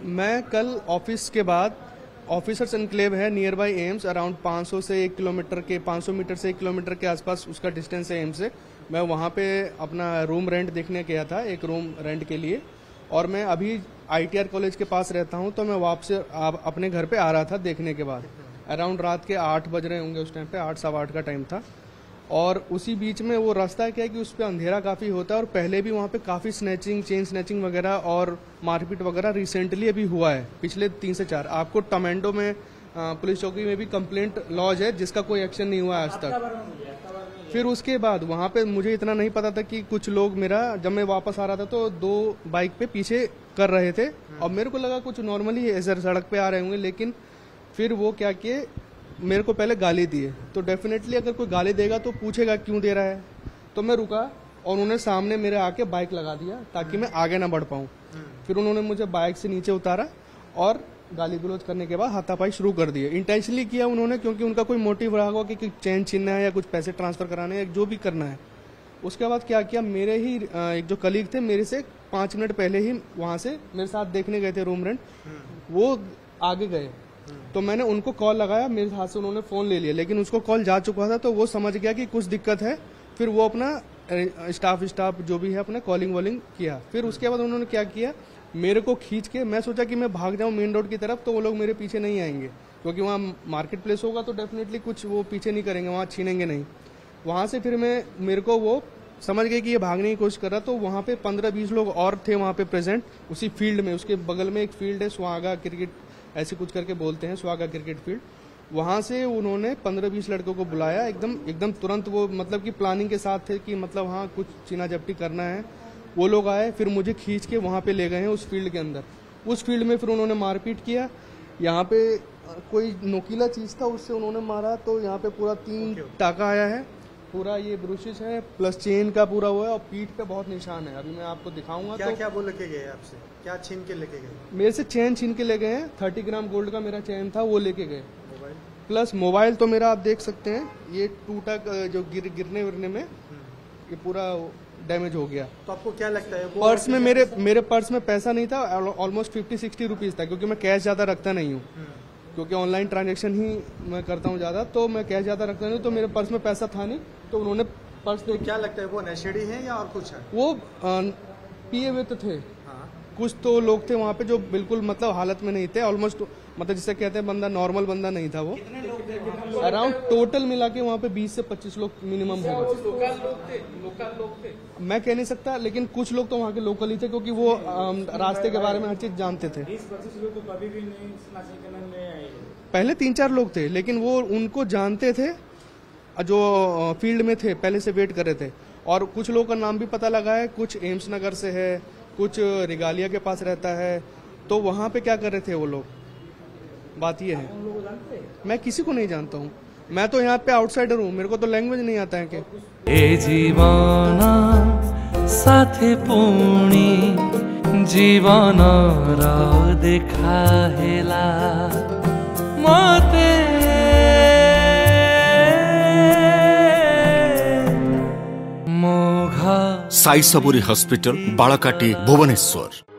मैं कल ऑफिस के बाद ऑफिसर्स एनक्लेव है नियर बाय एम्स, अराउंड 500 से 1 किलोमीटर के 500 मीटर से 1 किलोमीटर के आसपास उसका डिस्टेंस है एम्स से। मैं वहाँ पे अपना रूम रेंट देखने गया था, एक रूम रेंट के लिए, और मैं अभी ITR कॉलेज के पास रहता हूँ, तो मैं वापस अपने घर पे आ रहा था देखने के बाद। अराउंड रात के 8 बज रहे होंगे उस टाइम पे, 8 सवा 8 का टाइम था। और उसी बीच में वो रास्ता क्या है कि उस पर अंधेरा काफ़ी होता है, और पहले भी वहाँ पे काफ़ी स्नैचिंग, चेन स्नैचिंग वगैरह और मारपीट वगैरह रिसेंटली अभी हुआ है, पिछले 3 से 4। आपको टमांडो में पुलिस चौकी में भी कंप्लेंट लॉज है, जिसका कोई एक्शन नहीं हुआ आज तक। फिर उसके बाद वहाँ पे मुझे इतना नहीं पता था कि कुछ लोग जब मैं वापस आ रहा था तो 2 बाइक पे पीछे कर रहे थे, और मेरे को लगा कुछ नॉर्मली ऐसे सड़क पे आ रहे होंगे, लेकिन फिर वो क्या किए, मेरे को पहले गाली दिए। तो डेफिनेटली अगर कोई गाली देगा तो पूछेगा क्यों दे रहा है। तो मैं रुका और उन्होंने सामने मेरे आके बाइक लगा दिया ताकि मैं आगे ना बढ़ पाऊँ। फिर उन्होंने मुझे बाइक से नीचे उतारा और गाली गलौज करने के बाद हाथापाई शुरू कर दिए। इंटेंशनली किया उन्होंने, क्योंकि उनका कोई मोटिव रहा होगा कि चेन छीनना है या कुछ पैसे ट्रांसफर कराने हैं, जो भी करना है। उसके बाद क्या किया, मेरे ही एक जो कलीग थे, मेरे से 5 मिनट पहले ही वहां से मेरे साथ देखने गए थे रूम रेंट, वो आगे गए। तो मैंने उनको कॉल लगाया, मेरे हाथ से उन्होंने फोन ले लिया, लेकिन उसको कॉल जा चुका था, तो वो समझ गया कि कुछ दिक्कत है। फिर वो अपना स्टाफ जो भी है अपना कॉलिंग वॉलिंग किया। फिर उसके बाद उन्होंने क्या किया, मेरे को खींच के, मैं सोचा कि मैं भाग जाऊं मेन रोड की तरफ, तो वो लोग मेरे पीछे नहीं आएंगे, क्योंकि वहाँ मार्केट प्लेस होगा तो डेफिनेटली कुछ वो पीछे नहीं करेंगे, वहाँ छीनेंगे नहीं। वहां से फिर मेरे को वो समझ गए कि ये भागने की कोशिश कर रहा, तो वहाँ पे 15-20 लोग और थे वहाँ पे प्रेजेंट, उसी फील्ड में। उसके बगल में एक फील्ड है, सुहागा क्रिकेट ऐसे कुछ करके बोलते हैं, सुहागा क्रिकेट फील्ड। वहां से उन्होंने 15-20 लड़कों को बुलाया, एकदम तुरंत। वो मतलब कि प्लानिंग के साथ थे कि मतलब हाँ कुछ चीना जब्ती करना है। वो लोग आए, फिर मुझे खींच के वहां पे ले गए हैं उस फील्ड के अंदर। उस फील्ड में फिर उन्होंने मारपीट किया। यहाँ पे कोई नोकीला चीज था, उससे उन्होंने मारा, तो यहाँ पे पूरा 3 टाका आया है, पूरा ये ब्रुशेस है, प्लस चेन का पूरा हुआ है, और पीठ पे बहुत निशान है। अभी मैं आपको दिखाऊंगा। क्या क्या वो लेके गए आपसे, क्या छीन के लेके गए? मेरे से चेन छीन के ले गए हैं। 30 ग्राम गोल्ड का मेरा चेन था, वो लेके गए। प्लस मोबाइल तो मेरा आप देख सकते हैं, ये टूटा, जो गिरने विरने में ये पूरा डैमेज हो गया। तो आपको क्या लगता है, पर्स में मेरे पर्स में पैसा नहीं था, ऑलमोस्ट 50-60 रुपीज था, क्योंकि मैं कैश ज्यादा रखता नहीं हूँ, क्योंकि ऑनलाइन ट्रांजैक्शन ही मैं करता हूँ ज्यादा, तो मैं कैश ज्यादा रखता नहीं, तो मेरे पर्स में पैसा था नहीं। तो उन्होंने पर्स तो क्या लगता है, वो नशेड़ी है या और कुछ है? वो पिए हुए तो थे। कुछ तो लोग थे वहाँ पे जो बिल्कुल मतलब हालत में नहीं थे, ऑलमोस्ट मतलब जिसे कहते हैं बंदा, नॉर्मल बंदा नहीं था वो। अराउंड टोटल मिला के वहाँ पे 20 से 25 लोग मिनिमम होगा। लोकल लोग थे मैं कह नहीं सकता, लेकिन कुछ लोग तो वहाँ के लोकल ही थे, क्योंकि वो रास्ते के बारे में हर चीज जानते थे। 20-25 लोग तो कभी भी नहीं आए। पहले 3-4 लोग थे, लेकिन वो उनको जानते थे, जो फील्ड में थे पहले से वेट कर रहे थे। और कुछ लोगों का नाम भी पता लगा है, कुछ एम्स नगर से है, कुछ रिगालिया के पास रहता है। तो वहाँ पे क्या कर रहे थे वो लोग, बात ये है। मैं किसी को नहीं जानता हूँ, मैं तो यहाँ पे आउटसाइडर हूँ, मेरे को तो लैंग्वेज नहीं आता है। ए जीवना साथे पुणी जीवन देखा हेला मते मोघ साई सबुरी हॉस्पिटल बाळकाटी भुवनेश्वर।